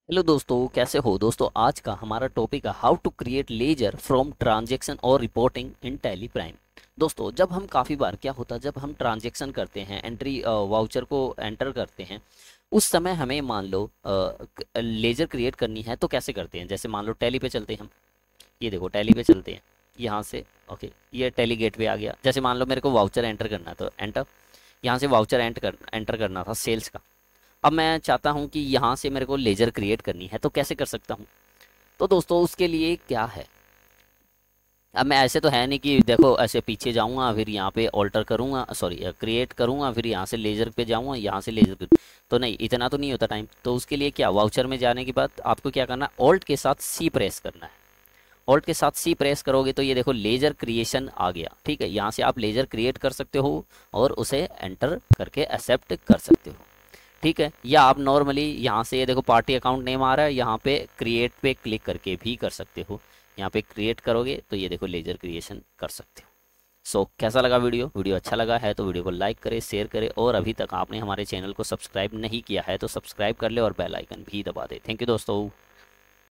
Hello दोस्तों, कैसे हो दोस्तों। आज का हमारा टॉपिक है how to create ledger from transaction और रिपोर्टिंग इन टैली प्राइम। दोस्तों, जब हम काफ़ी बार क्या होता है, जब हम ट्रांजैक्शन करते हैं, एंट्री वाउचर को एंटर करते हैं, उस समय हमें मान लो लेजर क्रिएट करनी है तो कैसे करते हैं। जैसे मान लो टैली पे चलते हैं हम। ये देखो टैली पे चलते हैं यहाँ से। ओके, ये टैली गेट पे आ गया। जैसे मान लो मेरे को वाउचर एंटर करना है तो एंटर। यहाँ से वाउचर एंटर करना था सेल्स का। अब मैं चाहता हूँ कि यहाँ से मेरे को लेजर क्रिएट करनी है तो कैसे कर सकता हूँ। तो दोस्तों, उसके लिए क्या है। अब मैं ऐसे तो है नहीं कि देखो ऐसे पीछे जाऊँगा फिर यहाँ पे ऑल्टर करूँगा, सॉरी क्रिएट करूँगा, फिर यहाँ से लेजर पे जाऊँगा, यहाँ से लेजर पे। तो नहीं, इतना तो नहीं होता टाइम। तो उसके लिए क्या, वाउचर में जाने के बाद आपको क्या करना है, ऑल्ट के साथ सी प्रेस करना है। ऑल्ट के साथ सी प्रेस करोगे तो ये देखो लेजर क्रिएशन आ गया। ठीक है, यहाँ से आप लेजर क्रिएट कर सकते हो और उसे एंटर करके एक्सेप्ट कर सकते हो। ठीक है, या आप नॉर्मली यहाँ से ये देखो पार्टी अकाउंट नेम आ रहा है, यहाँ पे क्रिएट पे क्लिक करके भी कर सकते हो। यहाँ पे क्रिएट करोगे तो ये देखो लेजर क्रिएशन कर सकते हो। सो कैसा लगा वीडियो। वीडियो अच्छा लगा है तो वीडियो को लाइक करें, शेयर करें, और अभी तक आपने हमारे चैनल को सब्सक्राइब नहीं किया है तो सब्सक्राइब कर ले और बेल आइकन भी दबा दे। थैंक यू दोस्तों।